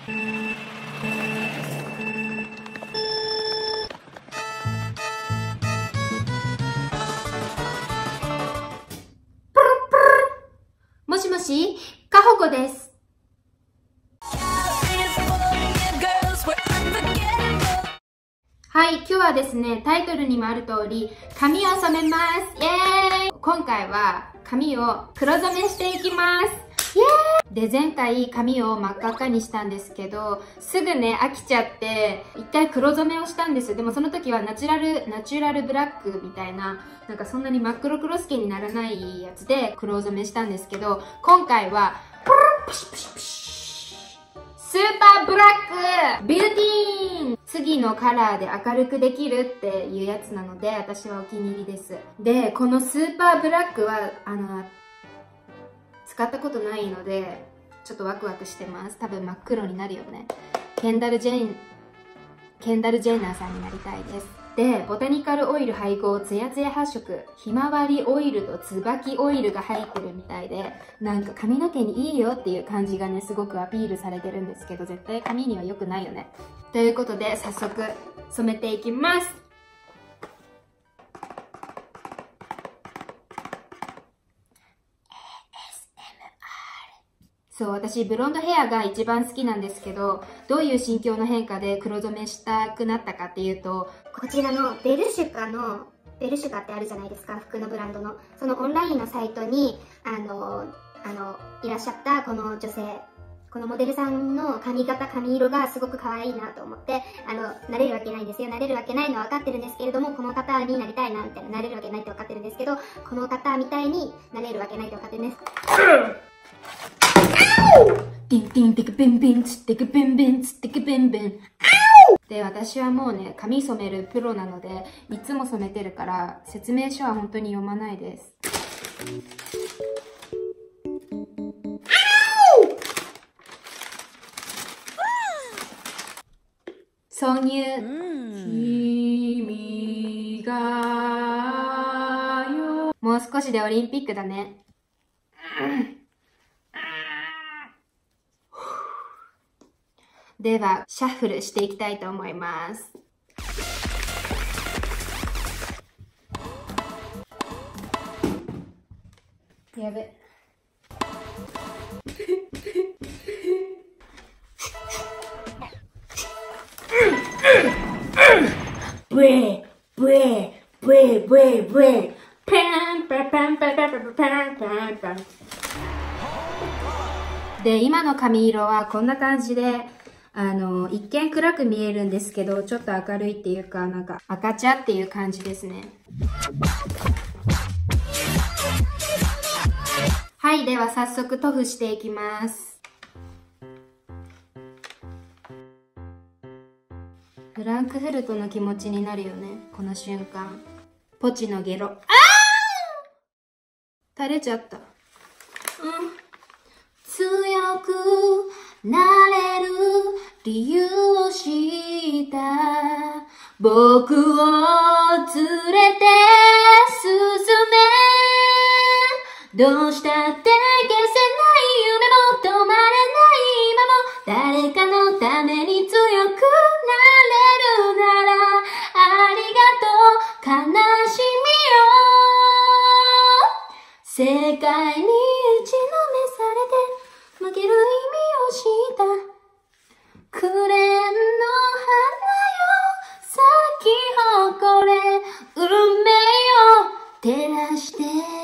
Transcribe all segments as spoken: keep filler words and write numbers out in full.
もしもし、かほこです。はい、今日はですね、タイトルにもある通り、髪を染めます。イエーイ！今回は髪を黒染めしていきます。イエーイ！で、前回髪を真っ赤っかにしたんですけど、すぐね、飽きちゃって、一回黒染めをしたんですよ。でもその時はナチュラル、ナチュラルブラックみたいな、なんかそんなに真っ黒クロスケにならないやつで黒染めしたんですけど、今回は、プルンプシュプシュプシュスーパーブラックビューティーン次のカラーで明るくできるっていうやつなので、私はお気に入りです。で、このスーパーブラックは、あの、使ったことないので、ちょっとワクワクしてます。多分真っ黒になるよね。ケンダル・ジェイン、ケンダル・ジェイナーさんになりたいです。で、ボタニカルオイル配合ツヤツヤ発色、ひまわりオイルと椿オイルが入ってるみたいで、なんか髪の毛にいいよっていう感じがね、すごくアピールされてるんですけど、絶対髪には良くないよね。ということで、早速染めていきます。そう、私、ブロンドヘアが一番好きなんですけど、どういう心境の変化で黒染めしたくなったかっていうと、 こちらのベルシュカの、ベルシュカってあるじゃないですか、服のブランドの。そのオンラインのサイトに、あの、あの、いらっしゃったこの女性、このモデルさんの髪型、髪色がすごく可愛いなと思って、あの、なれるわけないんですよ。なれるわけないのは分かってるんですけれども、この方になりたいな、みたいな、なれるわけないって分かってるんですけど、この方みたいになれるわけないって分かってるんです。 ティンティンテクピンピンツテクピンピンツテクピンピン。で、私はもうね、髪染めるプロなので、いつも染めてるから、説明書は本当に読まないです。挿入。君がよ。もう少しでオリンピックだね。では、シャッフルしていきたいと思います。やべ。ブレブレブレブレブレパンパンパンパンパンパンパンパンパン。で、今の髪色はこんな感じで、あの、一見暗く見えるんですけど、ちょっと明るいっていうか、なんか赤茶っていう感じですね。はい、では早速塗布していきます。フランクフルトの気持ちになるよね、この瞬間。ポチのゲロ。あー！垂れちゃった。うん。強くなれる理由を知った僕を連れて進めどうしたって消せない夢も止まらない今も誰かのために強くなれるならありがとう悲しみよ世界に打ちのめされて負ける意味を知った紅の花よ咲き誇れ運命を照らして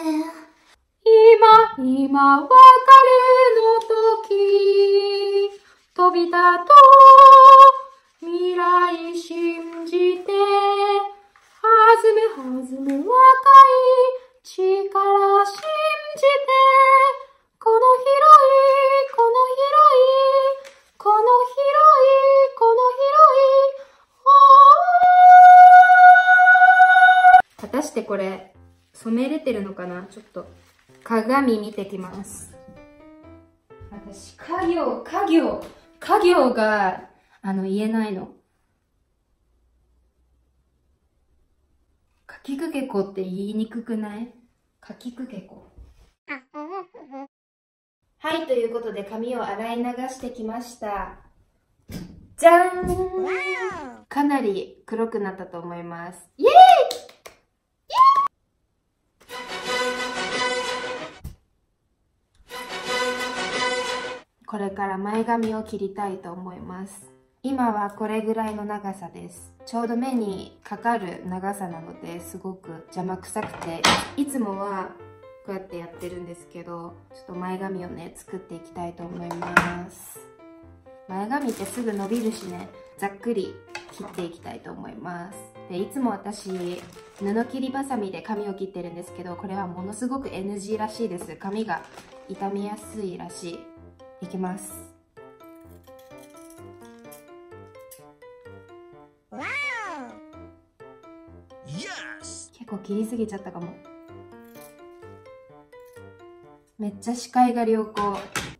今今別れの時飛び立とう未来信じて弾め弾め若い力信じてこの広いこの広いこの広いこの広い果たしてこれ染めれてるのかな。ちょっと鏡見てきます。私家業家業家業があの言えないの。かきくけこって言いにくくない？かきくけこ。はい、ということで髪を洗い流してきました。 じゃーん、かなり黒くなったと思います。イエーイ、これから前髪を切りたいと思います。今はこれぐらいの長さです。ちょうど目にかかる長さなのですごく邪魔くさくて、いつもはこうやってやってるんですけど、ちょっと前髪をね作っていきたいと思います。前髪ってすぐ伸びるしね、ざっくり切っていきたいと思います。でいつも私布切りばさみで髪を切ってるんですけど、これはものすごく エヌジー らしいです。髪が傷みやすいらしい。いきます。結構切りすぎちゃったかも。めっちゃ視界が良好。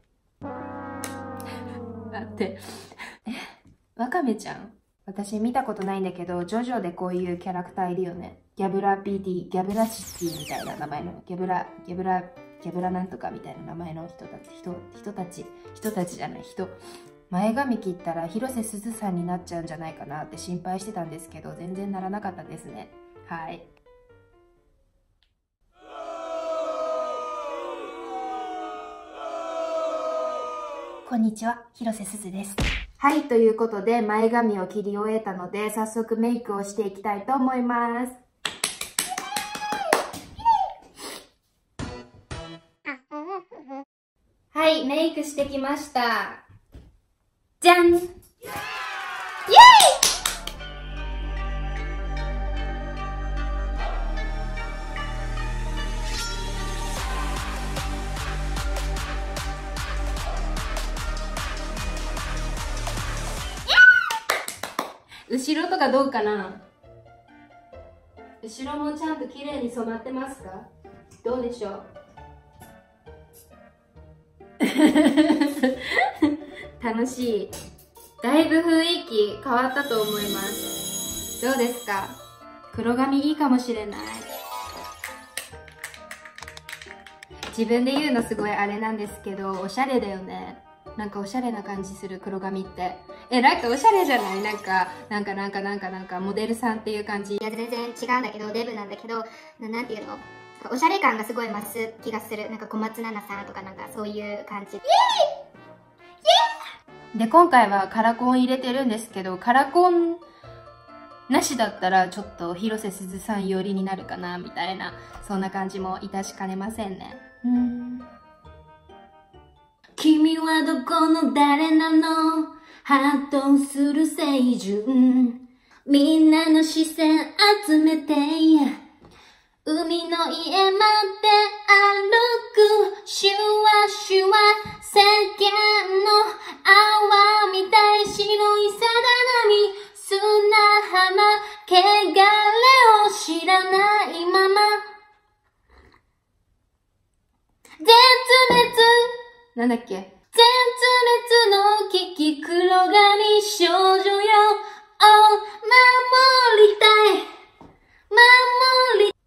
だってえ、ワカメちゃん、私見たことないんだけど、ジョジョでこういうキャラクターいるよね。ギャブラ ピーディー、ギャブラシティみたいな名前の、ギャブラギャブラギャブラなんとかみたいな名前の人たち人人たち人たちじゃない人。前髪切ったら広瀬すずさんになっちゃうんじゃないかなって心配してたんですけど、全然ならなかったですね。はい。こんにちは、広瀬すずです。はい、ということで前髪を切り終えたので、早速メイクをしていきたいと思います。はい、メイクしてきました。じゃん、イエーイ。後ろとかどうかな。後ろもちゃんと綺麗に染まってますか？どうでしょう。楽しい。だいぶ雰囲気変わったと思います。どうですか？黒髪いいかもしれない。自分で言うのすごいあれなんですけど、おしゃれだよね。なんかおしゃれな感じする、黒髪って。え、なんかおしゃれじゃない？なんか、なんかなんかなんかなんかモデルさんっていう感じ。 いや、全然違うんだけど、デブなんだけど、ななんていうの、おしゃれ感がすごい増す気がする。なんか小松菜奈さんとかなんかそういう感じ。イエーイ！イエーイ！で、今回はカラコン入れてるんですけど、カラコンなしだったらちょっと広瀬すずさん寄りになるかな、みたいな、そんな感じもいたしかねませんね。うーん。君はどこの誰なの？ハートする清純。みんなの視線集めて、海の家まで歩く。シュワシュワ世間の泡みたい白いさだ波。砂浜汚れを知らないまま。絶滅なんだっけ？絶滅の危機、黒髪少女よ。Oh、守りたい。守り。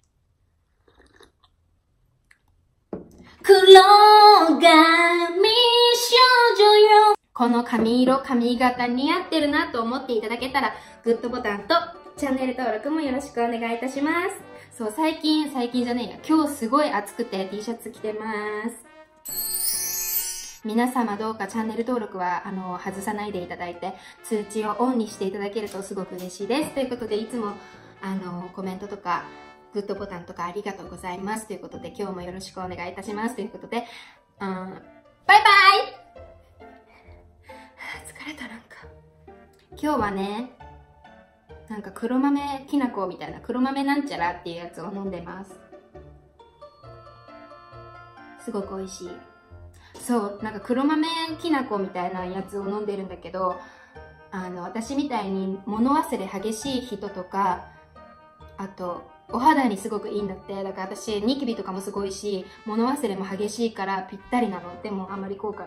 黒髪少女よ。この髪色、髪型似合ってるなと思っていただけたら、グッドボタンとチャンネル登録もよろしくお願いいたします。そう、最近、最近じゃねえや。今日すごい暑くて T シャツ着てます。皆様どうかチャンネル登録はあの外さないでいただいて、通知をオンにしていただけるとすごく嬉しいです。ということで、いつもあのコメントとかグッドボタンとかありがとうございますということで、今日もよろしくお願いいたしますということで、うん、バイバイ。疲れた。なんか今日はね、なんか黒豆きな粉みたいな、黒豆なんちゃらっていうやつを飲んでます。すごく美味しい。そう、なんか黒豆きな粉みたいなやつを飲んでるんだけど、あの私みたいに物忘れ激しい人とか、あとお肌にすごくいいんだって。だから私ニキビとかもすごいし、物忘れも激しいからぴったりなの。でもあんまり効果ない。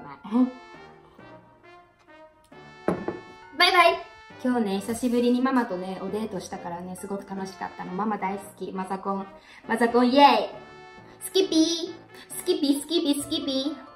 バイバイ。今日ね、久しぶりにママとねおデートしたからね、すごく楽しかったの。ママ大好き。マザコンマザコンイエーイ。スキピースキピースキピースキピー。